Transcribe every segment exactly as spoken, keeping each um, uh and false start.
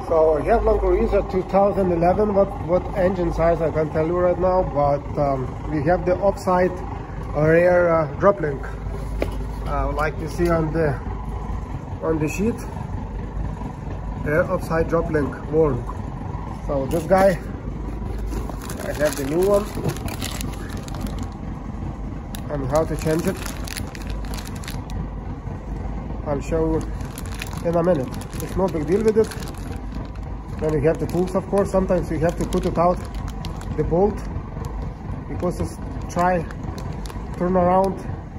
So I have Land Cruiser two thousand eleven. What what engine size I can't tell you right now, but um, we have the offside rear uh, drop link, uh, like you see on the on the sheet. Rear offside drop link worn. So this guy, I have the new one, and how to change it I'll show you in a minute. It's no big deal with it. Then you have the tools, of course. Sometimes you have to put it out, the bolt, because it's try turn around.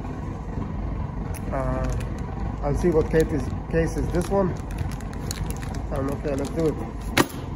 Uh, I'll see what case is, case is this one. And okay, let's do it.